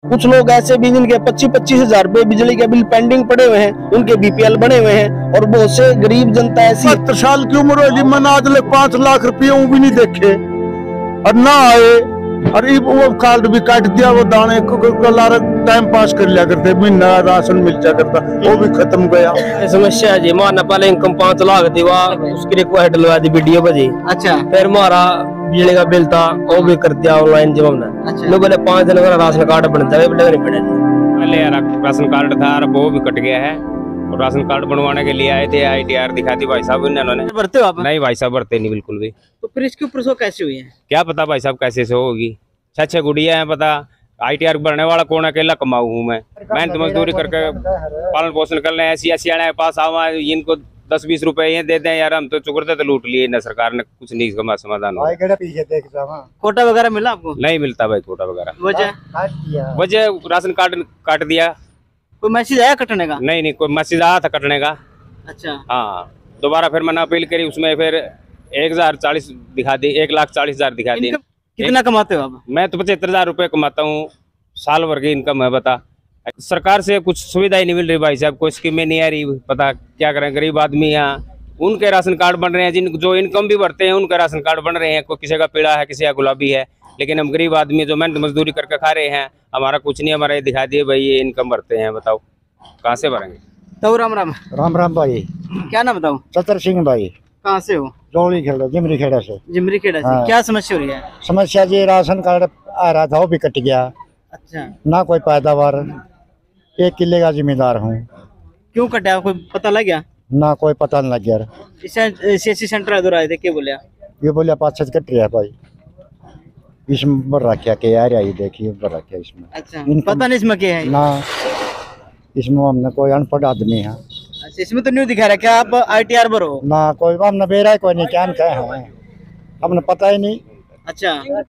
कुछ लोग ऐसे भी जिनके 25-25 हजार रुपए बिजली के बिल पेंडिंग पड़े हुए हैं, उनके बीपीएल बने हुए हैं, और बहुत से गरीब जनता ऐसी 70 साल की उम्र होगी, मैंने आज ले 5 लाख रुपये वो भी नहीं देखे और ना आए, और वो कार्ड भी काट दिया, वो दाने को टाइम पास कर लिया करते, महीना राशन मिल जा करता, वो भी खत्म गया। समस्या है जी, मारना पहले इनकम 5 लाख थी, वह उसकी रिक्वेस्ट लगा दी वीडियो बजी। अच्छा, फिर हमारा बिजली का बिल था वो भी कर दिया ऑनलाइन जब हमने। अच्छा, लोग बोले 5 दिन का राशन कार्ड बनता है, नहीं बने जी। पहले राशन कार्ड था, वो भी कट गया है, और राशन कार्ड बनवाने के लिए आए थे, ITR दिखाती भाई साहब इन्होंने। भरते हो आप? नहीं भाई साहब भरते नहीं बिल्कुल भी। तो फिर इसके ऊपर सो कैसे हुई है? क्या पता भाई साहब कैसे से होगी, 6 गुड़िया है, पता ITR भरने वाला कौन, अकेला कमाऊ हूँ मैं तो मजदूरी करके पालन पोषण कर ले। ऐसी के पास आवा, इनको 10-20 रुपए ये देते हैं यार, हम तो चुकरते तो लूट लिए ना, सरकार ने कुछ नहीं समाधान। कोटा वगैरह मिला आपको? नहीं मिलता भाई कोटा वगैरह। वजह राशन कार्ड काट दिया। कोई मैसेज आया कटने का? नहीं, कोई मैसेज आया था कटने का। अच्छा, हाँ, दोबारा फिर मैंने अपील करी, उसमें फिर 1,040 दिखा दी, 1,40,000 दिखा दी। कितना कमाते हो आप? मैं तो 75,000 रुपए कमाता हूँ, साल भर की इनकम है। बता, सरकार से कुछ सुविधा ही नहीं मिल रही भाई साहब, कोई स्कीमें नहीं आ रही, पता क्या करें। गरीब आदमी यहाँ, उनके राशन कार्ड बन रहे हैं, जिन जो इनकम भी भरते हैं उनके राशन कार्ड बन रहे हैं, कोई किसी का पीला है, किसी का गुलाबी है, लेकिन हम गरीब आदमी जो मेहनत मजदूरी करके खा रहे हैं, हमारा कुछ नहीं, हमारा ये दिखा दिए भाई ये इनकम भरते हैं, बताओ कहाँ से भरेंगे। तो राम राम। राम राम भाई। क्या नाम बताओ? सतर सिंह भाई। कहाँ से हो? जोड़ी खेड़ा, जिमरी खेड़ा से। जिमरी खेड़ा से। हाँ। क्या समस्या हो रही है? समस्या जी, राशन कार्ड आ रहा था वो भी कट गया। अच्छा, ना कोई पैदावार, 1 किले का जिम्मेदार हूँ। क्यों कटा, कोई पता लग गया? ना कोई पता नहीं लग गया। CSC सेंटर इधर आए थे, क्या बोले? ये बोलिया 5-7 कट रहा भाई, इसमें बर रखा के यार, ये देखिए बर रखा इसमें। अच्छा, पता नहीं इसमें क्या है ना, इसमें हमने कोई अनपढ़ आदमी है। अच्छा, इसमें तो न्यू दिखा रहा है, क्या आप ITR भरो? ना कोई हमने बेरा कोई नहीं, क्या है हमने पता ही नहीं। अच्छा,